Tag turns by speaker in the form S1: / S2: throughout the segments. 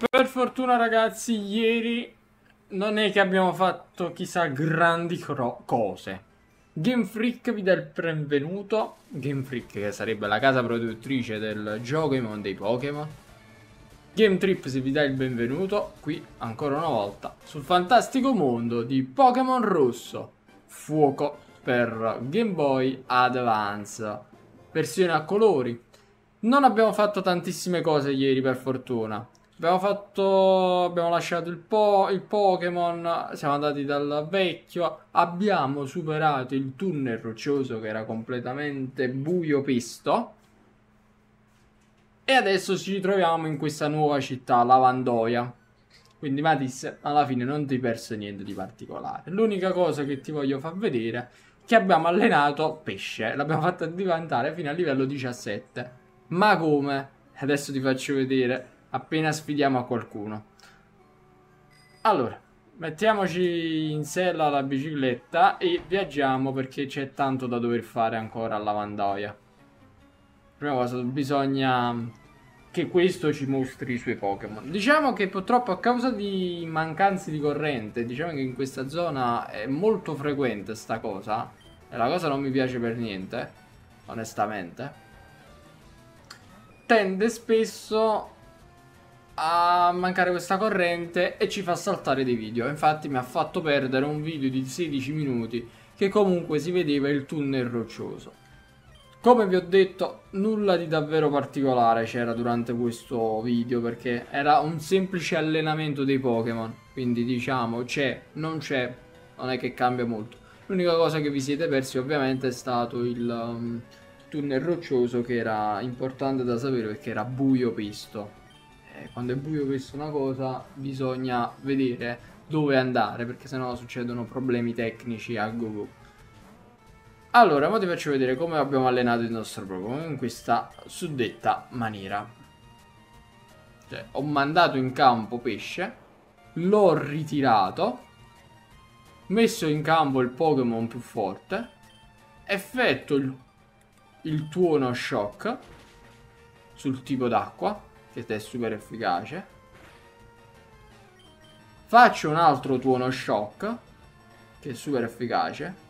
S1: Per fortuna ragazzi, ieri non è che abbiamo fatto chissà grandi cose. Game Freak vi dà il benvenuto. Game Freak, che sarebbe la casa produttrice del Giocoimon dei Pokémon. Game Trips vi dà il benvenuto qui ancora una volta sul fantastico mondo di Pokémon Rosso Fuoco per Game Boy Advance, versione a colori. Non abbiamo fatto tantissime cose ieri, per fortuna. Abbiamo lasciato il Pokémon, siamo andati dal vecchio, abbiamo superato il tunnel roccioso che era completamente buio pesto. E adesso ci ritroviamo in questa nuova città, Lavandoia. Quindi Matisse, alla fine non ti hai perso niente di particolare. L'unica cosa che ti voglio far vedere è che abbiamo allenato pesce. L'abbiamo fatto diventare fino a livello 17. Ma come? Adesso ti faccio vedere appena sfidiamo a qualcuno. Allora, mettiamoci in sella la bicicletta e viaggiamo perché c'è tanto da dover fare ancora a Lavandoia. Prima cosa, bisogna che questo ci mostri i suoi Pokémon. Diciamo che purtroppo a causa di mancanze di corrente, diciamo che in questa zona è molto frequente sta cosa. E la cosa non mi piace per niente, onestamente. Tende spesso a mancare questa corrente e ci fa saltare dei video. Infatti mi ha fatto perdere un video di 16 minuti che comunque si vedeva il tunnel roccioso. Come vi ho detto, nulla di davvero particolare c'era durante questo video perché era un semplice allenamento dei Pokémon. Quindi diciamo non è che cambia molto. L'unica cosa che vi siete persi ovviamente è stato il tunnel roccioso, che era importante da sapere perché era buio pesto. Quando è buio pesto una cosa bisogna vedere dove andare perché sennò succedono problemi tecnici a go. Allora, ora ti faccio vedere come abbiamo allenato il nostro Pokémon in questa suddetta maniera. Cioè, ho mandato in campo pesce, l'ho ritirato, messo in campo il Pokémon più forte, effetto il tuono shock sul tipo d'acqua, che è super efficace. Faccio un altro tuono shock, che è super efficace.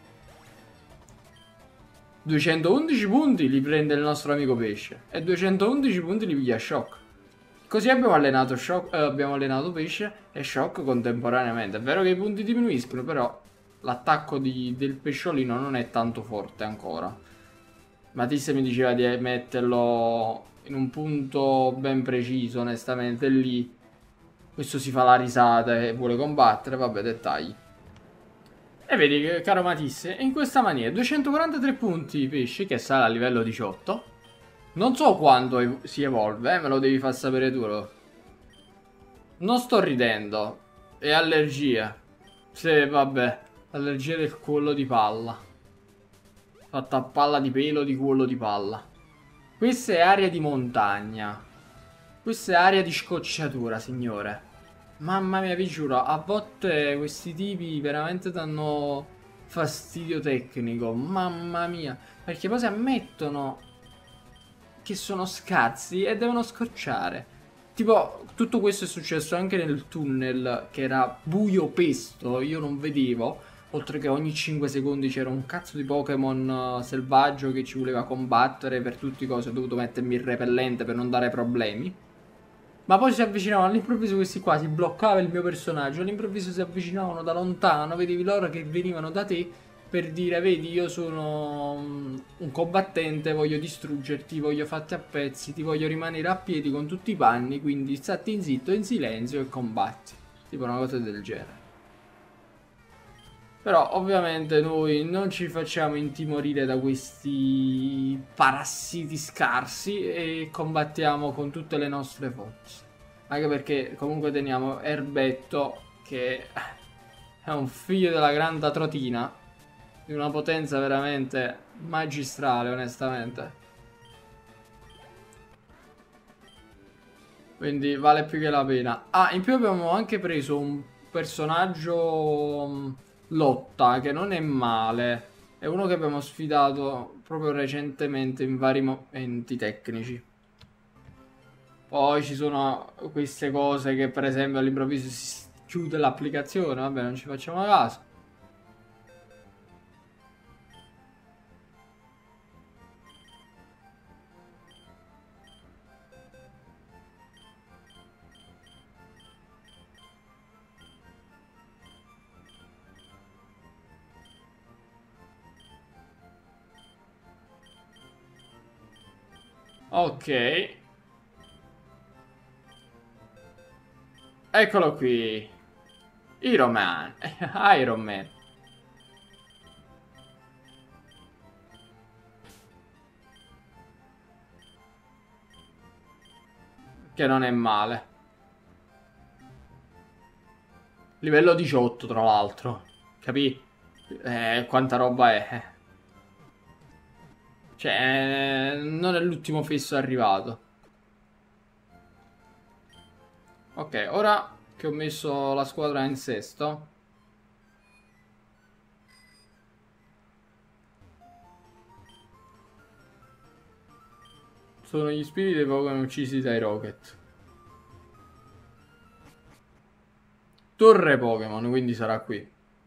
S1: 211 punti li prende il nostro amico pesce e 211 punti li piglia shock. Così abbiamo allenato abbiamo allenato pesce e shock contemporaneamente. È vero che i punti diminuiscono, però l'attacco del pesciolino non è tanto forte ancora. Matisse mi diceva di metterlo in un punto ben preciso, onestamente lì questo si fa la risata e vuole combattere, vabbè, dettagli. E vedi, caro Matisse, in questa maniera 243 punti pesce che sale a livello 18. Non so quando si evolve, me lo devi far sapere tu. Non sto ridendo. È allergia. Sì, vabbè, allergia del cuollo di palla. Fatta a palla di pelo di cuollo di palla. Questa è area di montagna. Questa è area di scocciatura, signore. Mamma mia, vi giuro, a volte questi tipi veramente danno fastidio tecnico. Mamma mia. Perché poi si ammettono che sono scarsi e devono scocciare. Tipo, tutto questo è successo anche nel tunnel, che era buio pesto, io non vedevo. Oltre che ogni 5 secondi c'era un cazzo di Pokémon selvaggio che ci voleva combattere per tutti i cosi. Ho dovuto mettermi il repellente per non dare problemi. Ma poi si avvicinavano all'improvviso, questi qua si bloccava il mio personaggio. All'improvviso si avvicinavano da lontano, vedevi loro che venivano da te per dire: vedi, io sono un combattente, voglio distruggerti, voglio farti a pezzi, ti voglio rimanere a piedi con tutti i panni, quindi statti zitto, in silenzio e combatti. Tipo una cosa del genere. Però ovviamente noi non ci facciamo intimorire da questi parassiti scarsi e combattiamo con tutte le nostre forze. Anche perché comunque teniamo Erbetto, che è un figlio della grande trotina, di una potenza veramente magistrale, onestamente. Quindi vale più che la pena. Ah, in più abbiamo anche preso un personaggio lotta, che non è male. È uno che abbiamo sfidato proprio recentemente in vari momenti tecnici. Poi ci sono queste cose che per esempio all'improvviso si chiude l'applicazione, vabbè, non ci facciamo caso. Ok, eccolo qui. Iron Man. Iron Man. Che non è male. Livello 18, tra l'altro. Capì? Quanta roba è. Cioè, non è l'ultimo fisso arrivato. Ok, ora che ho messo la squadra in sesto. Sono gli spiriti dei Pokémon uccisi dai Rocket. Torre Pokémon, quindi sarà qui.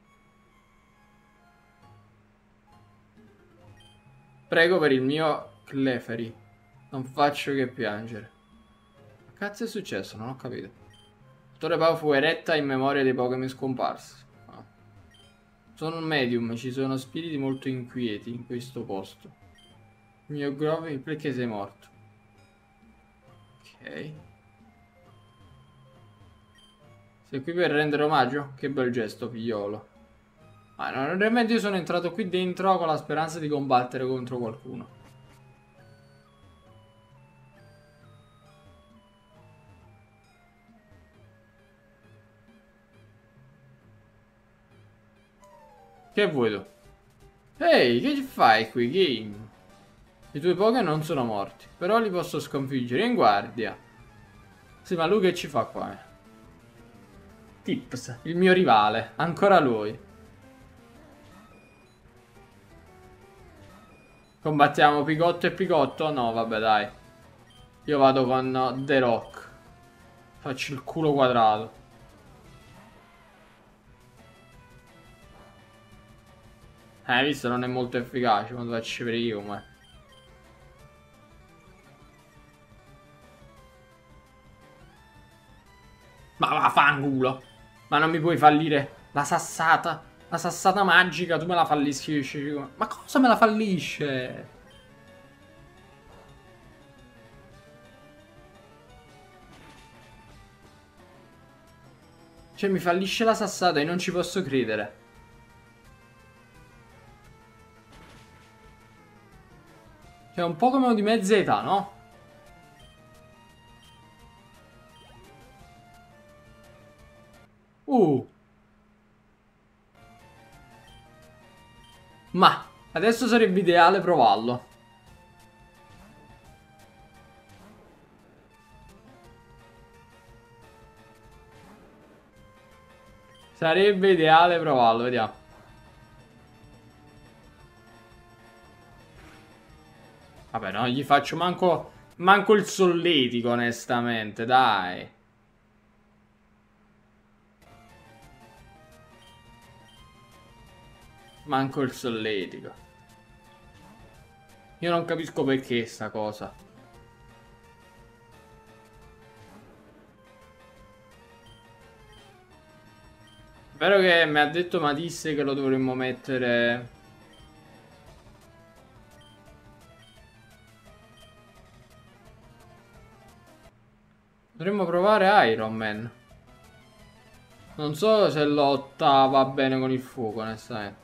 S1: Prego per il mio Clefairy. Non faccio che piangere. Che cazzo è successo? Non ho capito. Torre Pau fu eretta in memoria dei Pokémon scomparsi. Ah. Sono un medium, ci sono spiriti molto inquieti in questo posto. Il mio Grove, perché sei morto? Ok. Sei qui per rendere omaggio? Che bel gesto, figliolo. Ma no, realmente io sono entrato qui dentro con la speranza di combattere contro qualcuno. Che vuoi tu? Ehi, che fai qui, game? I tuoi Pokémon non sono morti, però li posso sconfiggere in guardia. Sì, ma lui che ci fa qua? Tips, il mio rivale, ancora lui. Combattiamo Picotto e Picotto? No, vabbè, dai. Io vado con The Rock. Faccio il culo quadrato. Hai visto? Non è molto efficace quando faccio vedere io, ma... Ma vaffanculo! Ma non mi puoi fallire la sassata? La sassata magica, tu me la fallisci. Ma cosa me la fallisce? Cioè, mi fallisce la sassata e non ci posso credere. Cioè, un Pokémon di mezza età, no? Uh. Ma, adesso sarebbe ideale provarlo. Sarebbe ideale provarlo, vediamo. Vabbè, non gli faccio manco il solletico, onestamente, dai. Manco il solletico. Io non capisco perché sta cosa. Vero che mi ha detto Matisse che lo dovremmo mettere... Dovremmo provare Iron Man. Non so se lotta va bene con il fuoco, onestamente.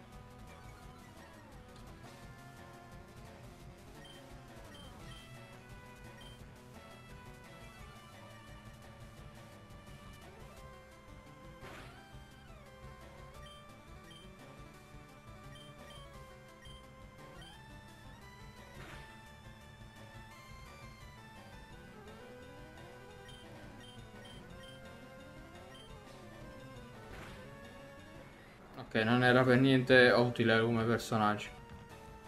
S1: Ok, non era per niente utile come personaggio.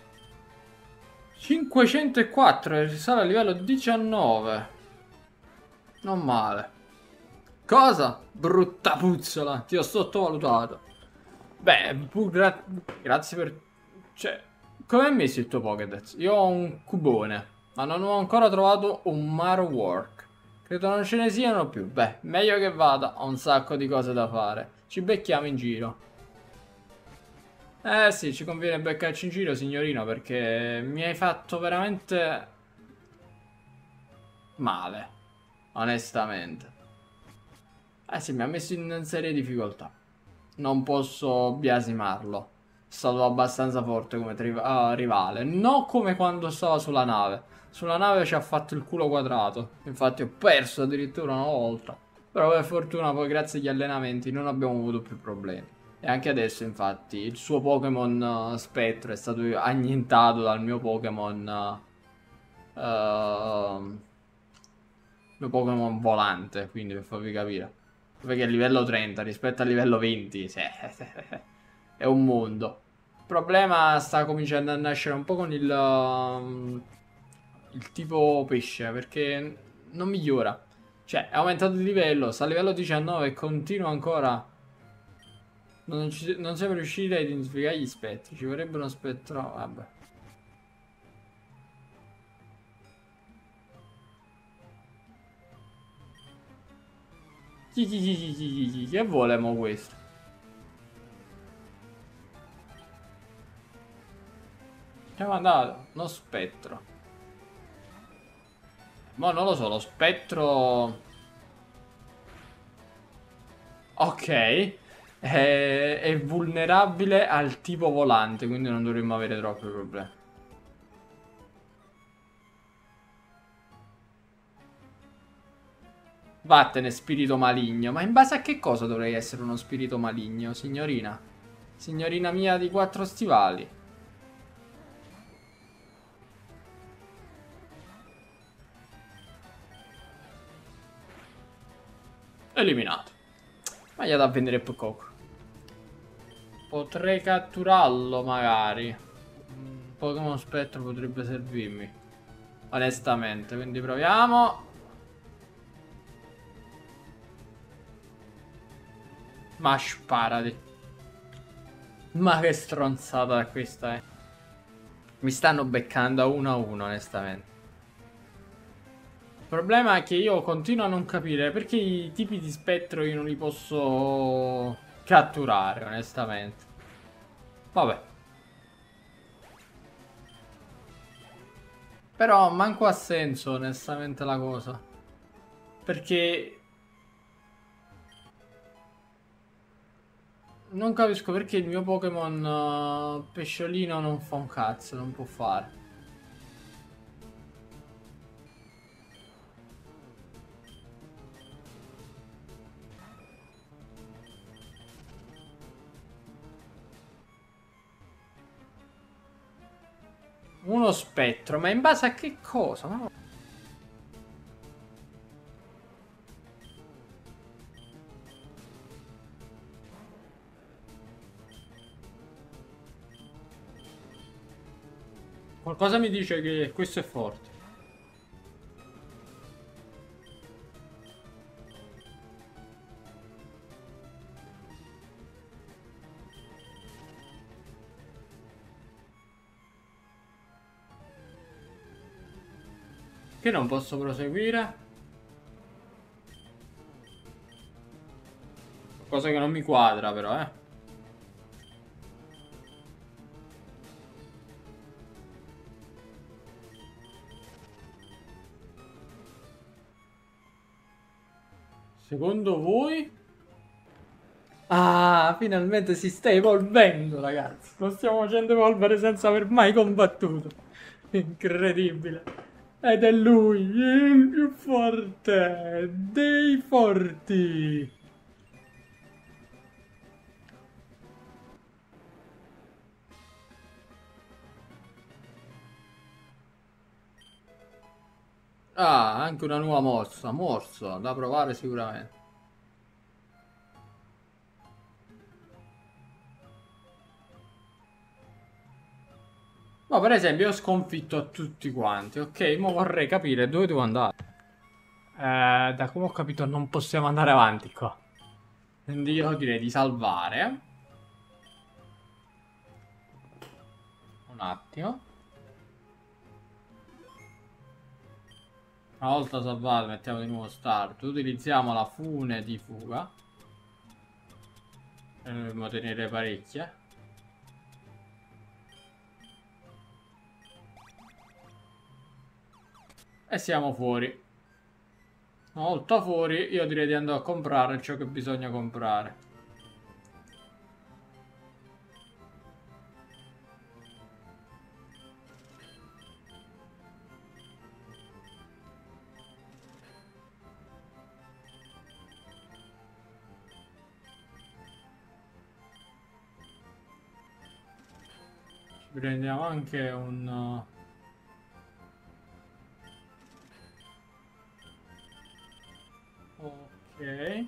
S1: 504 e risale a livello 19. Non male. Cosa? Brutta puzzola, ti ho sottovalutato. Beh, grazie per... Cioè, come hai messo il tuo Pokédex? Io ho un cubone, ma non ho ancora trovato un Marowak. Credo non ce ne siano più. Beh, meglio che vada, ho un sacco di cose da fare. Ci becchiamo in giro. Eh sì, ci conviene beccarci in giro, signorino, perché mi hai fatto veramente male, onestamente. Eh sì, mi ha messo in serie difficoltà. Non posso biasimarlo. È stato abbastanza forte come rivale. Non come quando stava sulla nave. Sulla nave ci ha fatto il culo quadrato. Infatti ho perso addirittura una volta. Però per fortuna poi grazie agli allenamenti non abbiamo avuto più problemi. E anche adesso infatti il suo Pokémon Spettro è stato annientato dal mio Pokémon... mio Pokémon volante, quindi per farvi capire. Perché a livello 30 rispetto al livello 20 è un mondo. Il problema sta cominciando a nascere un po' con il tipo pesce, perché non migliora. Cioè, è aumentato di livello, sta a livello 19 e continua ancora. Non siamo riusciti a identificare gli spettri. Ci vorrebbe uno spettro. Vabbè. Che vuole mo questo? Che ha mandato? Uno spettro. Ma non lo so, lo spettro... Ok. È vulnerabile al tipo volante, quindi non dovremmo avere troppi problemi. Vattene, spirito maligno. Ma in base a che cosa dovrei essere uno spirito maligno, signorina? Signorina mia di quattro stivali. Eliminato. Ma gli ha da vendere più coco. Potrei catturarlo magari. Pokémon spettro potrebbe servirmi. Onestamente, quindi proviamo. Ma sparati. Ma che stronzata questa è. Mi stanno beccando a 1-1, onestamente. Il problema è che io continuo a non capire perché i tipi di spettro io non li posso catturare, onestamente. Vabbè. Però manco ha senso, onestamente, la cosa. Perché non capisco perché il mio Pokémon pesciolino non fa un cazzo, non può fare. Uno spettro, ma in base a che cosa? Ma... Qualcosa mi dice che questo è forte. Che non posso proseguire? Cosa che non mi quadra però, eh. Secondo voi? Ah, finalmente si sta evolvendo, ragazzi. Lo stiamo facendo evolvere senza aver mai combattuto. Incredibile. Ed è lui, il più forte dei forti. Ah, anche una nuova mossa. Morso, da provare sicuramente. Ma per esempio, io ho sconfitto a tutti quanti, ok? Ma vorrei capire dove devo andare. Da come ho capito non possiamo andare avanti qua. Quindi io direi di salvare. Un attimo. Una volta salvato mettiamo di nuovo start. Utilizziamo la fune di fuga. E ne dobbiamo tenere parecchie. E siamo fuori. Una volta fuori io direi di andare a comprare ciò che bisogna comprare. Ci prendiamo anche un... Ok.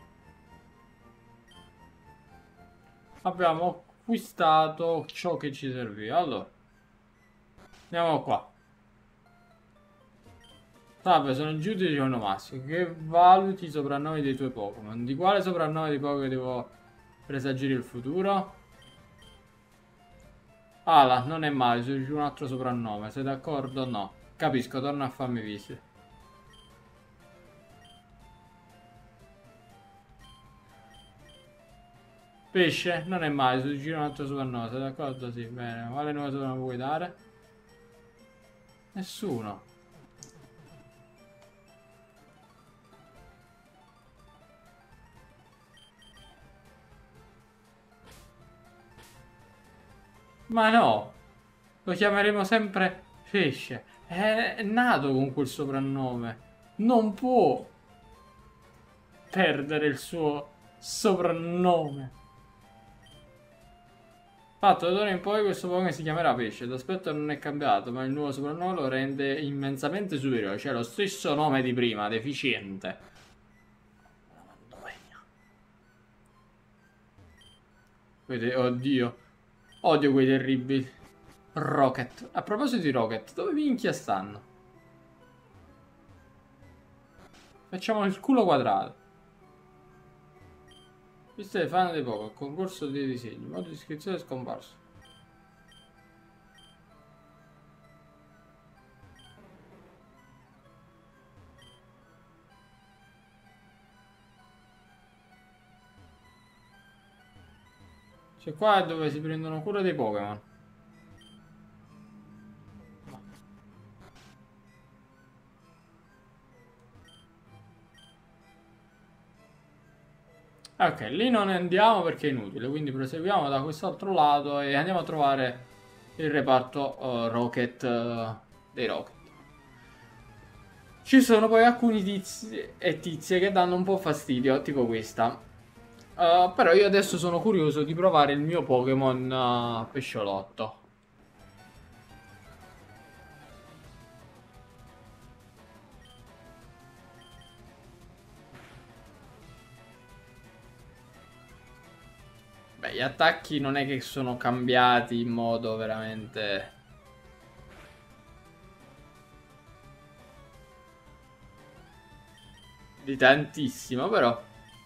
S1: Abbiamo acquistato ciò che ci serviva. Allora, andiamo qua. Salve, sono il giudice onomastico. Che valuti i soprannomi dei tuoi Pokémon? Di quale soprannome di Pokémon devo presagire il futuro? Ala, non è male, suggerisci un altro soprannome. Sei d'accordo? No. Capisco, torna a farmi visita. Pesce, non è male, suggerisci un altro soprannome. Sei d'accordo? Sì, bene. Quale nuovo soprannome vuoi dare? Nessuno. Ma no, lo chiameremo sempre pesce. È nato con quel soprannome. Non può perdere il suo soprannome. Fatto, da ora in poi questo Pokémon si chiamerà pesce. L'aspetto non è cambiato, ma il nuovo soprannome lo rende immensamente superiore. Cioè lo stesso nome di prima, deficiente. Oddio. Odio quei terribili. Rocket. A proposito di Rocket, dove minchia stanno? Facciamo il culo quadrato. Visto che fanno dei poco, concorso dei disegni, modo di iscrizione è scomparso. Cioè qua è dove si prendono cura dei Pokémon. Ok, lì non ne andiamo perché è inutile, quindi proseguiamo da quest'altro lato e andiamo a trovare il reparto Rocket dei Rocket. Ci sono poi alcuni tizi e tizie che danno un po' fastidio, tipo questa. Però io adesso sono curioso di provare il mio Pokémon pesciolotto. Beh, gli attacchi non è che sono cambiati in modo veramente... di tantissimo, però...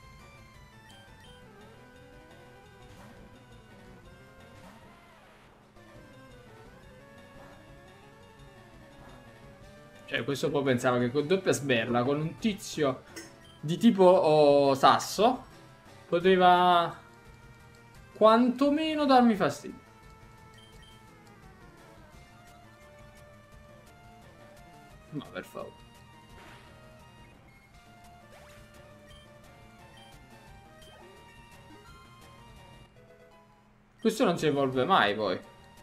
S1: Cioè, questo poi pensava che con doppia sberla, con un tizio di tipo sasso, poteva quantomeno darmi fastidio. Ma per favore. Questo non si evolve mai poi.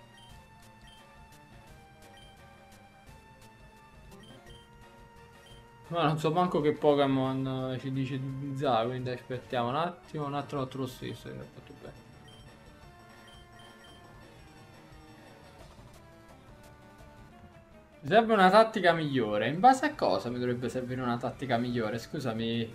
S1: Ma non so manco che Pokémon ci dice di utilizzare, quindi aspettiamo un attimo fatto lo stesso, che ho fatto bene. Mi serve una tattica migliore. In base a cosa mi dovrebbe servire una tattica migliore? Scusami.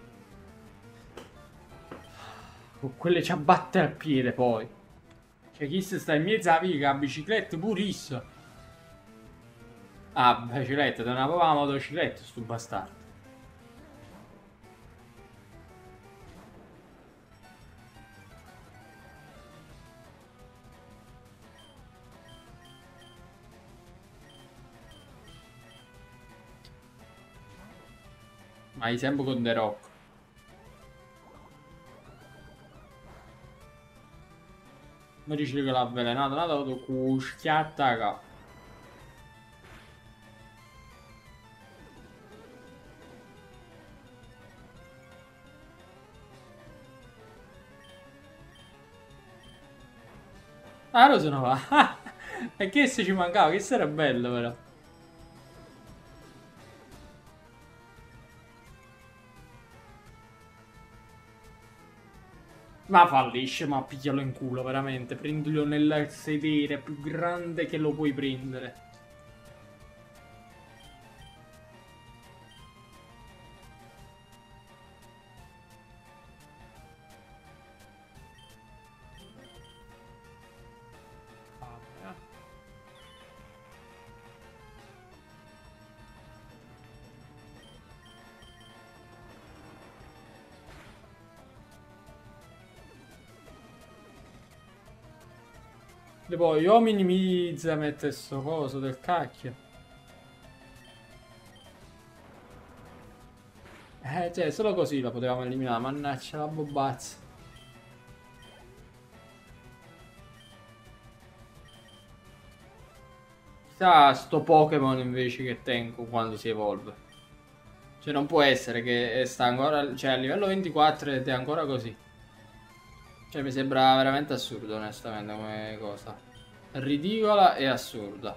S1: Con quelle ciabatte al piede poi. Cioè chi se sta in mezzo alla viga, a bicicletta purissima. Ah, bicicletta, te ne aveva la motocicletta sto bastardo. Ma hai sempre con The Rock. Mi dici che l'ha avvelenato, l'ha dato cuschiatta qua. Ah, lo sono va. E che se ci mancava, che era bello però. Ma fallisce, ma picchialo in culo, veramente. Prendilo nel sedere più grande che lo puoi prendere. E poi o minimizza, mette sto coso del cacchio. Cioè, solo così la potevamo eliminare, mannaggia la bobazza. Chissà sto Pokémon invece che tengo quando si evolve. Cioè non può essere che sta ancora, cioè a livello 24 ed è ancora così. Cioè mi sembra veramente assurdo onestamente come cosa. Ridicola e assurda.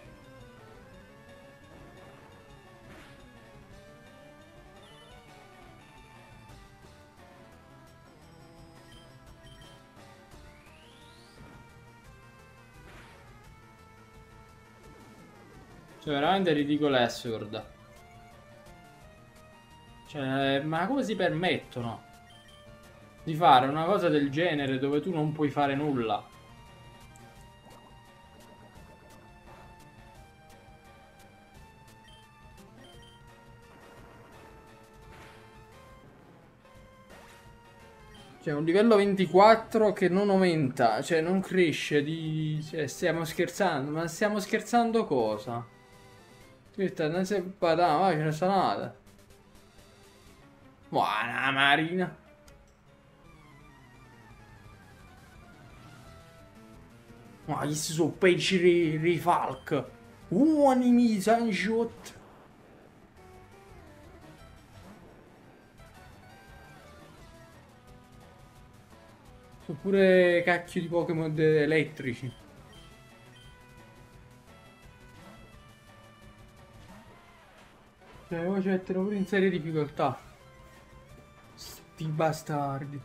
S1: Cioè veramente ridicola e assurda. Cioè, ma come si permettono di fare una cosa del genere dove tu non puoi fare nulla? Cioè, un livello 24 che non aumenta, cioè non cresce di... Cioè, stiamo scherzando, ma stiamo scherzando cosa? Aspetta, non si patà, ma ce ne sta nada. Buona Marina. Ma questi sono peci rifalc. Uomini Sanshot. Sono pure cacchio di Pokémon elettrici. Cioè, ora ci mettono pure in serie difficoltà. Sti bastardi.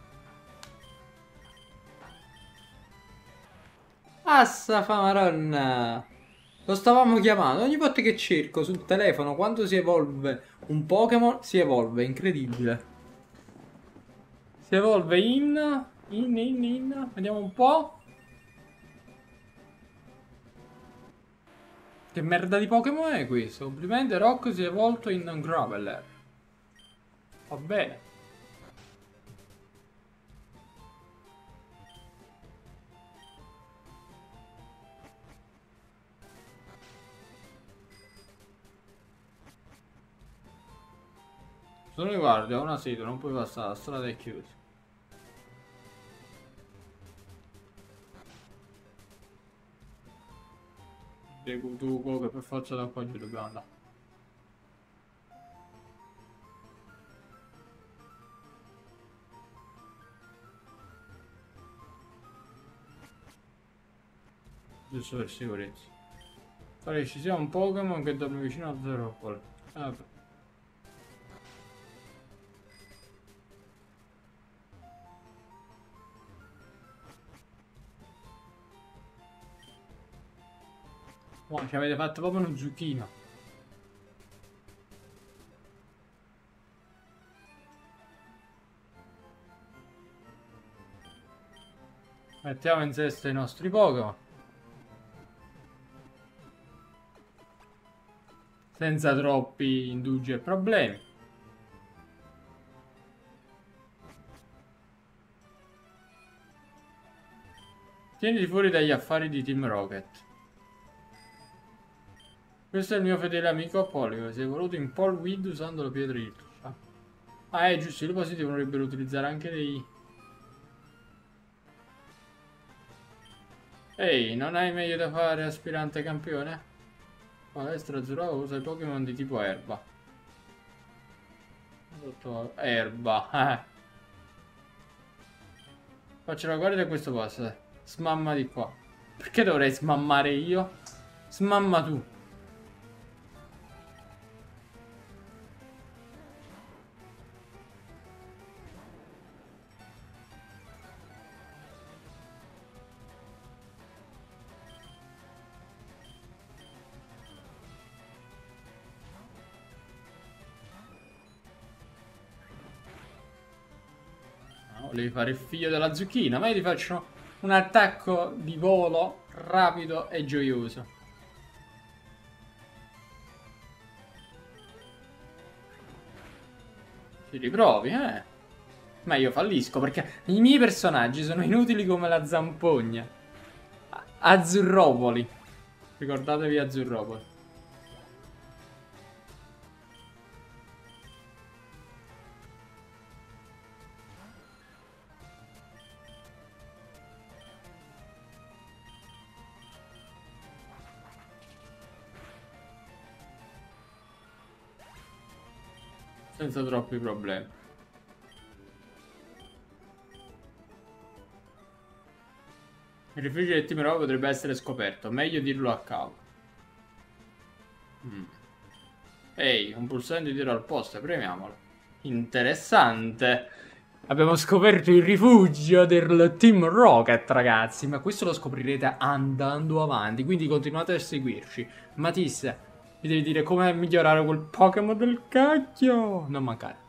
S1: Assa fa maronna. Lo stavamo chiamando. Ogni volta che cerco sul telefono quando si evolve un Pokémon, si evolve. Incredibile. Si evolve in. Vediamo un po'. Che merda di Pokémon è questo? Complimenti, Rock si è evolto in un Graveler. Va bene. Sono in guardia, ho una sede, non puoi passare, la strada è chiusa. Tu che per forza da qua giù dobbiamo andare. Giusto per sicurezza. Pare ci sia un Pokémon che dorme vicino a Zeropol. Vabbè. Oh, ci avete fatto proprio uno zucchino. Mettiamo in sesto i nostri Pokémon. Senza troppi indugi e problemi. Tieniti fuori dagli affari di Team Rocket. Questo è il mio fedele amico Apollo, si è evoluto in Paul Weed usando la pietra di Lucia. Ah, è giusto, i depositi vorrebbero utilizzare anche dei... Ehi, non hai meglio da fare, aspirante campione? Palestra azzurra usa i Pokémon di tipo erba. Erba, Faccio la guardia a questo posto. Smamma di qua. Perché dovrei smammare io? Smamma tu. No, volevi fare il figlio della zucchina, ma io ti faccio un attacco di volo rapido e gioioso. Ci riprovi, eh? Ma io fallisco perché i miei personaggi sono inutili come la zampogna. Azzurropoli. Ricordatevi Azzurropoli. Senza troppi problemi. Il rifugio del Team Rocket potrebbe essere scoperto. Meglio dirlo a capo. Ehi, un pulsante di tiro al posto, premiamolo. Interessante. Abbiamo scoperto il rifugio del Team Rocket, ragazzi. Ma questo lo scoprirete andando avanti. Quindi continuate a seguirci. Matisse, mi devi dire come migliorare quel Pokémon del cacchio. Non mancare.